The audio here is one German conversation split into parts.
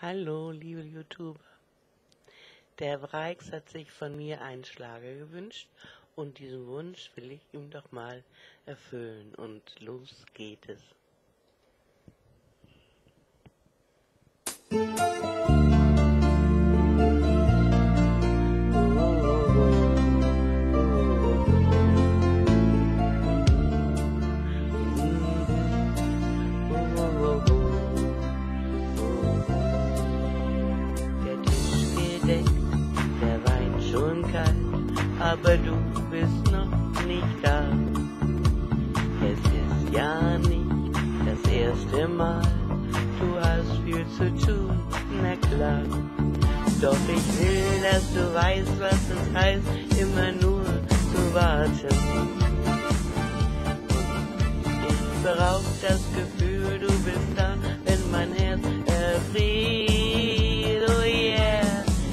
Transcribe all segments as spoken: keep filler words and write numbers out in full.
Hallo, liebe YouTuber. Der Wryx hat sich von mir einen Schlager gewünscht und diesen Wunsch will ich ihm doch mal erfüllen. Und los geht es. Der Wein schon kalt, aber du bist noch nicht da. Es ist ja nicht das erste Mal, du hast viel zu tun, na klar. Doch ich will, dass du weißt, was es heißt, immer nur zu warten. Ich brauch das Gefühl, du bist da, wenn mein Herz erfriert, oh yeah.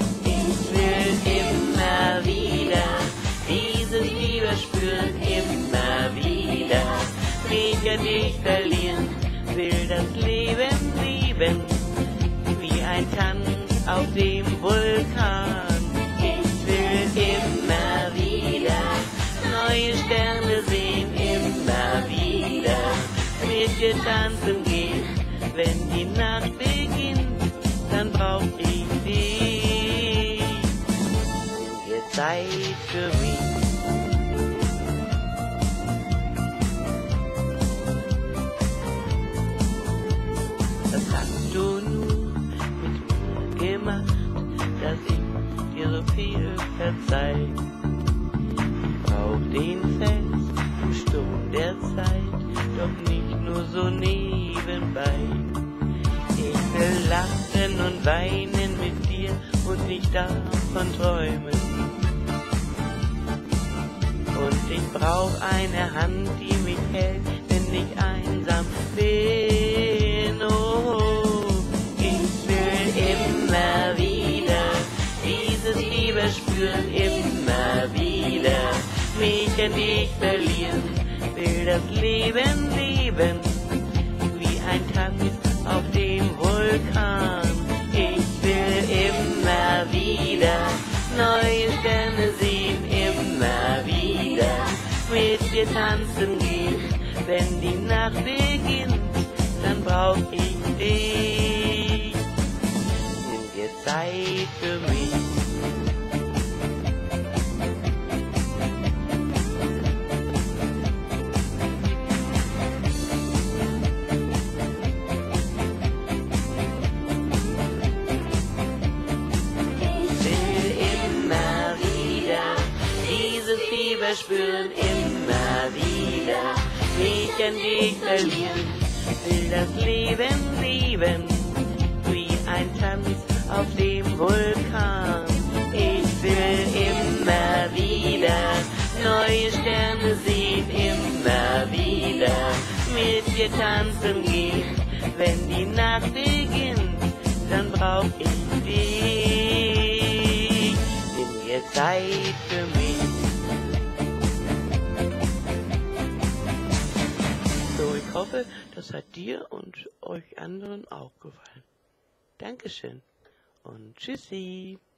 Immer wieder dieses Lieber spüren, immer wieder mich an dich verlieren, will das Leben lieben, wie ein Tanz auf dem Vulkan. Ich will immer wieder neue Sterne sehen, immer wieder mit dir tanzen gehen. Wenn die Nacht beginnt, dann brauch ich dich. Zeit für mich. Das hast du nur mit mir gemacht, dass ich dir so viel verzeih. Ich brauch den Fels im Sturm der Zeit, doch nicht nur so nebenbei. Ich will lachen und weinen mit dir und nicht davon träumen. Und ich brauch eine Hand, die mich hält, wenn ich einsam bin. Oh, ich will immer wieder dieses Lieber spüren, immer wieder mich an dich verlieren, will das Leben leben, wie ein Tanz auf dem Vulkan. Ich will immer wieder neue Sterne sehen, immer wieder mit dir tanzen gehen. Wenn die Nacht beginnt, dann brauch ich dich. Nimm dir Zeit für mich. Spüren immer wieder, mich an dich verlieren, will das Leben lieben, wie ein Tanz auf dem Vulkan. Ich will immer wieder neue Sterne sehen, immer wieder mit dir tanzen gehen. Wenn die Nacht beginnt, dann brauch ich dich. Nimm dir Zeit für mich. Ich hoffe, das hat dir und euch anderen auch gefallen. Dankeschön und tschüssi.